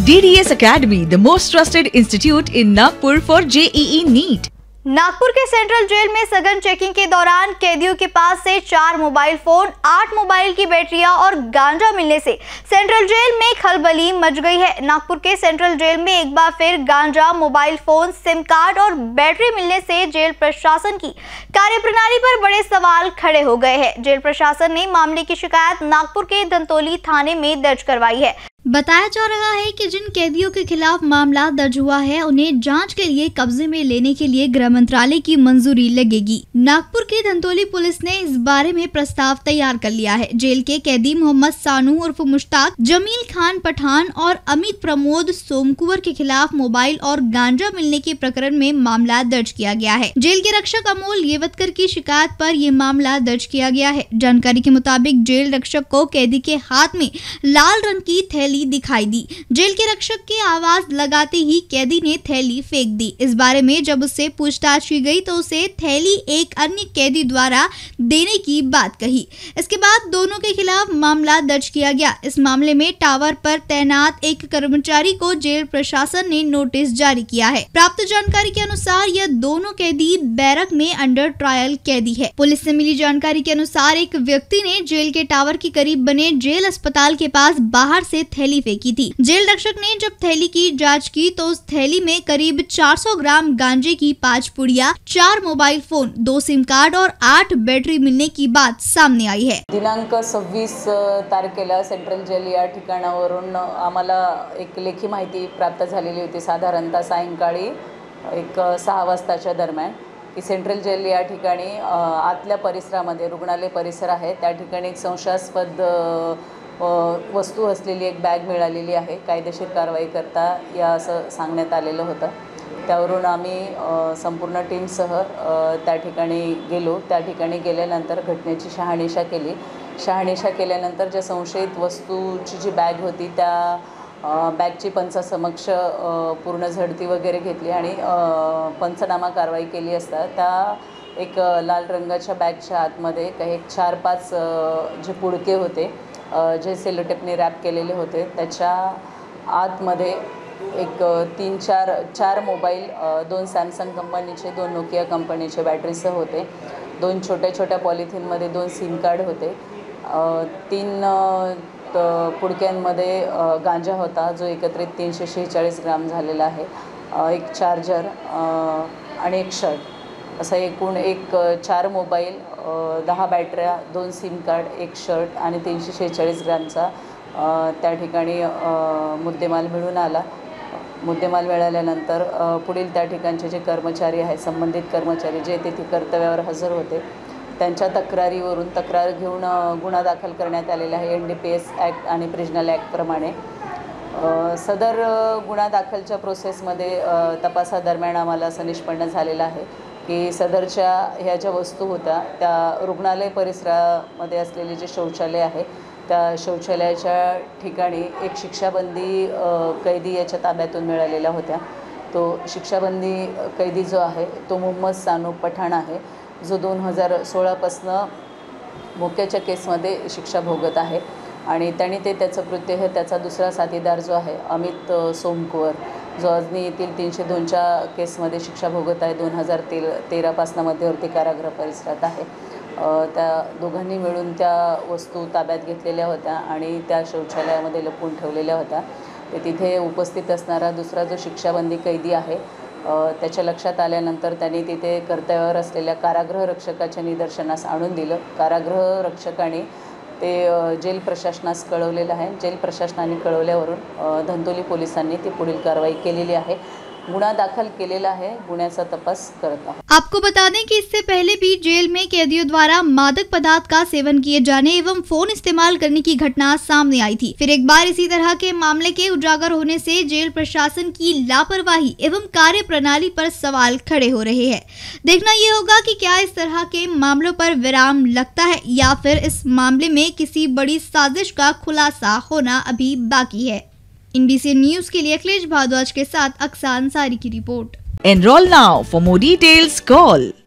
DDS Academy, the most trusted institute in Nagpur for JEE NEET. Nagpur के central jail में सघन checking के दौरान कैदियों के पास से 4 मोबाइल फोन, 8 मोबाइल की बैटरियां और गांजा मिलने से सेंट्रल जेल में खलबली मच गई है। नागपुर के सेंट्रल जेल में एक बार फिर गांजा, मोबाइल फोन, सिम कार्ड और बैटरी मिलने से जेल प्रशासन की कार्यप्रणाली पर बड़े सवाल खड़े हो गए हैं। जेल प्रशासन ने मामले की शिकायत नागपुर के धंतोली थाने में दर्ज करवाई है। बताया जा रहा है कि जिन कैदियों के खिलाफ मामला दर्ज हुआ है उन्हें जांच के लिए कब्जे में लेने के लिए गृह मंत्रालय की मंजूरी लगेगी। नागपुर की धंतोली पुलिस ने इस बारे में प्रस्ताव तैयार कर लिया है। जेल के कैदी मोहम्मद सानू उर्फ मुश्ताक, जमील खान पठान और अमित प्रमोद सोमकुवर के खिलाफ मोबाइल और गांजा मिलने के प्रकरण में मामला दर्ज किया गया है। जेल के रक्षक अमोल येवतकर की शिकायत पर यह मामला दर्ज किया गया है। जानकारी के मुताबिक जेल रक्षक को कैदी के हाथ में लाल रंग की थैली दिखाई दी। जेल के रक्षक की आवाज लगाते ही कैदी ने थैली फेंक दी। इस बारे में जब उससे पूछताछ की गई तो उसे थैली एक अन्य कैदी द्वारा देने की बात कही। इसके बाद दोनों के खिलाफ मामला दर्ज किया गया। इस मामले में टावर पर तैनात एक कर्मचारी को जेल प्रशासन ने नोटिस जारी किया है। प्राप्त जानकारी के अनुसार यह दोनों कैदी बैरक में अंडर ट्रायल कैदी है। पुलिस से मिली जानकारी के अनुसार एक व्यक्ति ने जेल के टावर के करीब बने जेल अस्पताल के पास बाहर से थैली फेंकी थी। जेल रक्षक ने जब थैली की जांच की तो उस थैली में करीब 400 ग्राम गांजे की 5 पुड़िया, 4 मोबाइल फोन, 2 सिम कार्ड और 8 बैटरी मिलने की बात सामने आई है। दिनांक 26 तारखेला सेंट्रल जेल या ठिकाणावरून आम्हाला एक लेखी माहिती प्राप्त झालेली होती, साधारणतः सायंकाळी एक 6 वाजताच्या दरम्यान, की सेंट्रल जेल या ठिकाणी आतल्या परिसरामध्ये रुग्णालय परिसर आहे, त्या ठिकाणी एक संशयास्पद वस्तू असलेली एक बॅग मिळालेली आहे। कायदेशीर कारवाई करता या असं सांगण्यात आलेलं होतं। त्यावरून आम्ही संपूर्ण टीमसह त्या ठिकाणी गेलो। त्या ठिकाणी गेल्यानंतर घटनेची शहानिशा केली। शहानिशा केल्यानंतर ज्या संशयित वस्तूची जी बॅग होती त्या बॅगची पंचासमक्ष पूर्ण झडती वगैरे घेतली आणि पंचनामा कारवाई केली असता त्या एक लाल रंगाच्या बॅगच्या आतमध्ये काही 4-5 जे पुडके होते जे सेलोटेपने रॅप केलेले होते, त्याच्या आतमध्ये एक 3-4 मोबाईल, 2 सॅमसंग कंपनीचे, 2 नोकिया कंपनीचे बॅटरीसह होते। 2 छोट्या पॉलिथिनमध्ये 2 सिम कार्ड होते। 3 पुडक्यांमध्ये गांजा होता जो एकत्रित 346 ग्राम झालेला आहे। एक चार्जर आणि एक शर्ट, असा एकूण 4 मोबाईल, 10 बॅटऱ्या, 2 सिम कार्ड, 1 शर्ट आणि 346 ग्रामचा त्या ठिकाणी मुद्देमाल मिळून आला। मुद्देमाल मिळाल्यानंतर पुढील त्या ठिकाणचे जे कर्मचारी आहेत, संबंधित कर्मचारी जे तेथे कर्तव्यावर हजर होते, त्यांच्या तक्रारीवरून तक्रार घेऊन गुन्हा दाखल करण्यात आलेला आहे NDPS ॲक्ट आणि प्रिजनल ॲक्टप्रमाणे। सदर गुन्हा दाखलच्या प्रोसेसमध्ये तपासादरम्यान आम्हाला असं निष्पन्न झालेलं आहे की सदरच्या ह्या ज्या वस्तू होत्या त्या रुग्णालय परिसरामध्ये असलेले जे शौचालय आहे त्या शौचालयाच्या ठिकाणी एक शिक्षाबंदी कैदी याच्या ताब्यातून मिळालेल्या होत्या। तो शिक्षाबंदी कैदी जो आहे तो मोहम्मद सानू पठाण आहे, जो 2016 पासून मोक्याच्या केसमध्ये शिक्षा भोगत आहे आणि त्याने त्याचं कृत्य हे त्याचा दुसरा साथीदार जो आहे अमित सोमकुवर, जो अजनी येथील 302च्या केसमध्ये शिक्षा भोगत आहे, 2013 पासून मध्यवर्ती कारागृह परिसरात आहे। त्या दोघांनी मिळून त्या वस्तू ताब्यात घेतलेल्या होत्या आणि त्या शौचालयामध्ये लपवून ठेवलेल्या होत्या। ते तिथे उपस्थित असणारा दुसरा जो शिक्षाबंदी कैदी आहे त्याच्या लक्षात आल्यानंतर त्यांनी तिथे कर्तव्यावर असलेल्या कारागृह रक्षकाच्या निदर्शनास आणून दिलं। कारागृह रक्षकाने ते जेल प्रशासनास कळवलेलं आहे। जेल प्रशासनाने कळवल्यावरून धंतोली पोलिसांनी ती पुढील कारवाई केलेली आहे। गुन्हा दाखल केलेला है, गुन्ह्याचा तपास करत आहोत। आपको बता दें कि इससे पहले भी जेल में कैदियों द्वारा मादक पदार्थ का सेवन किए जाने एवं फोन इस्तेमाल करने की घटना सामने आई थी। फिर एक बार इसी तरह के मामले के उजागर होने से जेल प्रशासन की लापरवाही एवं कार्य प्रणाली पर सवाल खड़े हो रहे हैं। देखना ये होगा कि क्या इस तरह के मामलों पर विराम लगता है या फिर इस मामले में किसी बड़ी साजिश का खुलासा होना अभी बाकी है। NBC न्यूज के लिए अखिलेश भारद्वाज के साथ अक्सा अंसारी की report. Enroll now. For more details, call